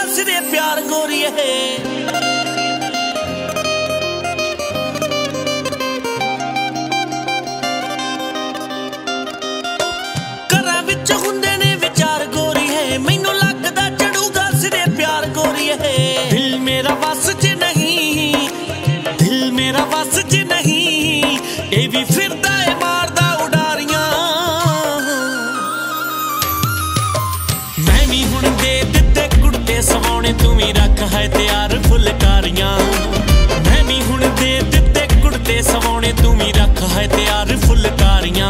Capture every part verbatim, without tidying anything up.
सिरे प्यार गोरिए घरां विच हुंदे ने विचार गोरी है मैनू लगदा चढ़ूगा सिरे प्यार गोरिए दिल मेरा वस च नहीं दिल मेरा वस च नहीं ए भी फिरदा है मारदा उडारियां मैं भी हुण दे दित्ते कुड़ते सवाने तू भी रख है तैयार फुलकारियां मैं भी हुण दे दित्ते कुड़ते सवाने तू भी रख है तैयार फुलकारियां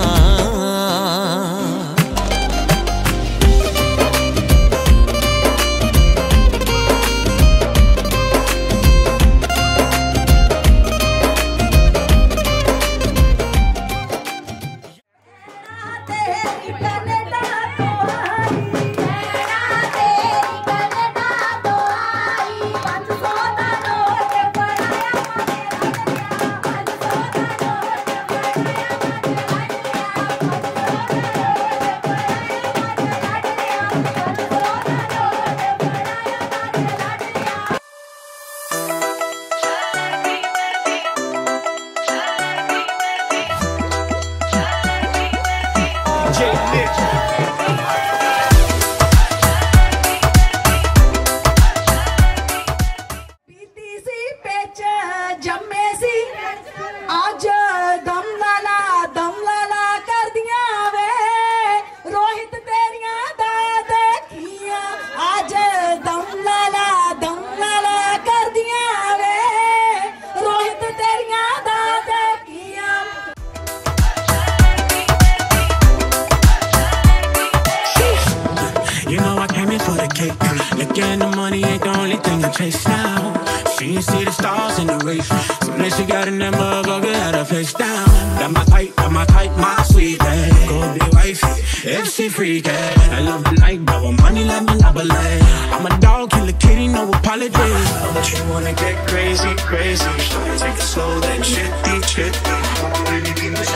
Looking the money ain't the only thing I chase now. She ain't see the stars in the race. So then she got in that motherfucker, had her face down. Got my type, got my type, my sweet babe. Go be wifey, if she freaky. I love the night, but with money like Monopoly. I'm a dog, kill a kitty, no apology. But you wanna get crazy, crazy. Take it slow, then shitty, shitty. Baby, be my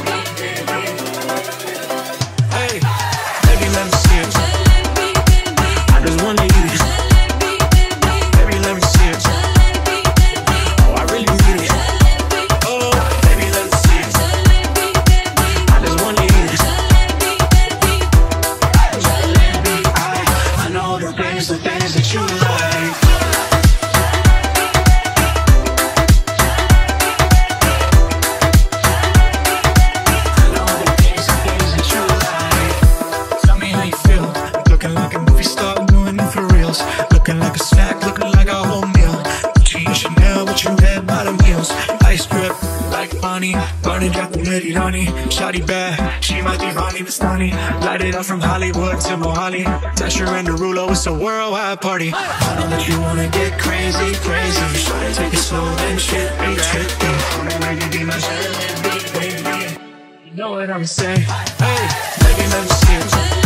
hey, baby, let me see it. I just wanna eat it. Baby, let me see it. Oh, I really need it. Oh, baby, let me see it. I just wanna eat it. I, I know the things, the things that you like. I know the things, the things that you like. Tell me how you feel. Looking like a movie star. Looking like a snack, looking like a whole meal. Gucci and Chanel with your red bottom heels. Ice drip like Bonnie, burning chocolate honey. Shawty bad, she my Divani Vistani. Light it up from Hollywood to Mohali. Dasher and Derulo, it's a worldwide party. I know that you wanna get crazy, crazy. Shawty, take it slow, then shit, be trippy. Baby, be my shit, baby. You know what I'm saying? Hey, baby, let me see it.